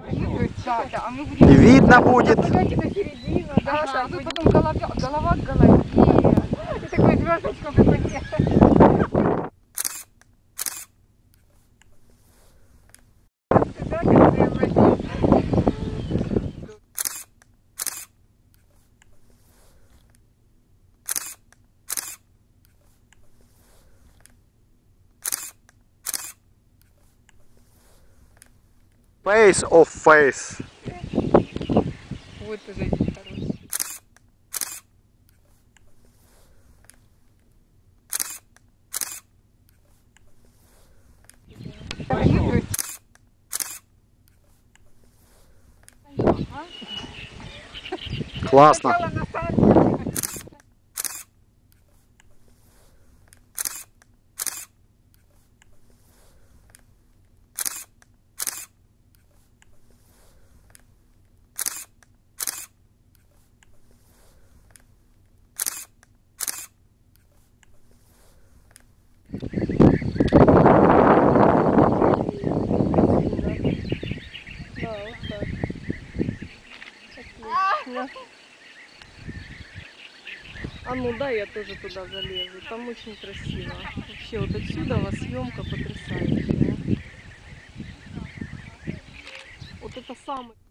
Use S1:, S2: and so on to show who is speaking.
S1: А мы будем...
S2: И видно будет.
S1: Погодите на середину, Даша, а тут потом голова к голове. И такой звездочку какой-то.
S2: Face of face.
S1: Вот уже один хороший.
S2: Классно.
S3: А ну да, я тоже туда залезу. Там очень красиво. Вообще вот отсюда съемка потрясающая. Вот это самый...